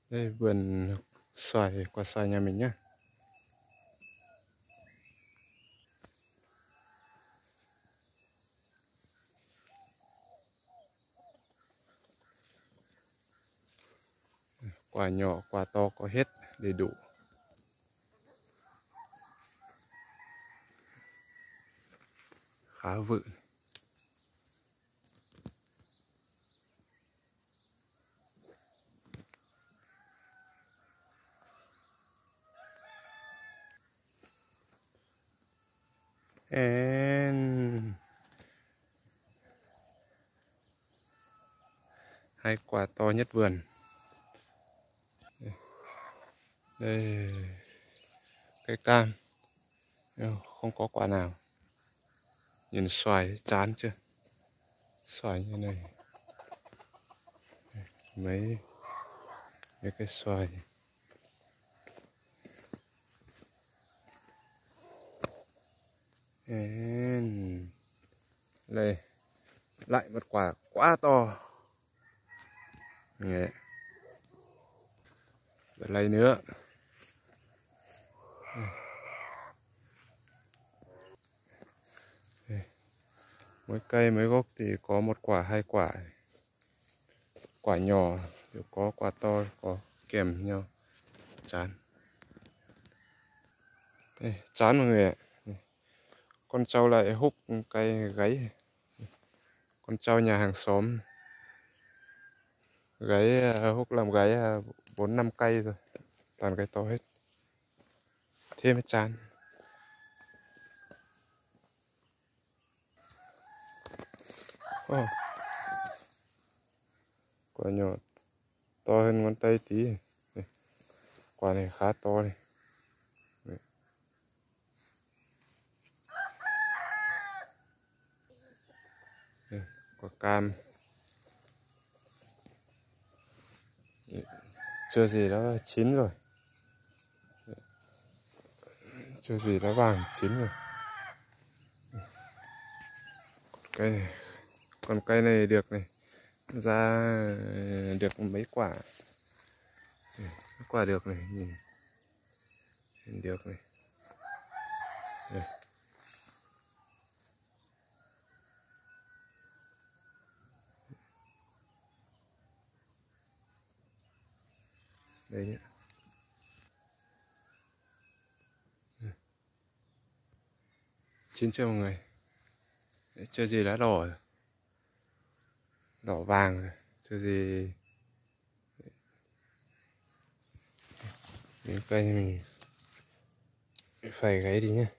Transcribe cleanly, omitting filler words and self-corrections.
Đây vườn xoài, quả xoài nhà mình nhá. Quả nhỏ, quả to có hết đầy đủ. Khá vự. Hai quả to nhất vườn. Đây, cây cam không có quả nào. Nhìn xoài chán chưa? Xoài như này, mấy cái xoài. Đây lại một quả quá to. Đấy. Lấy nữa. Mỗi cây mấy gốc thì có một quả, hai quả. Quả nhỏ có quả to, có kèm nhau. Chán. Đây, chán mọi người ạ. Con trâu lại húc cây gáy. Con trâu nhà hàng xóm gáy, húc làm gáy 4-5 cây rồi. Toàn cây to hết. Thế mới chán. Quả nhỏ to hơn ngón tay tí. Đây. Quả này khá to này. Đây, quả cam. Chưa gì đã chín rồi. Chưa gì đã vàng chín rồi. Còn cây này được này. Ra được mấy quả. Mấy quả được này, nhìn được này. Đây. Đây nhé. Chín chưa mọi người? Chưa gì đã đỏ rồi. Đỏ vàng rồi. Chưa gì. Những cây mình phải gáy đi nhé.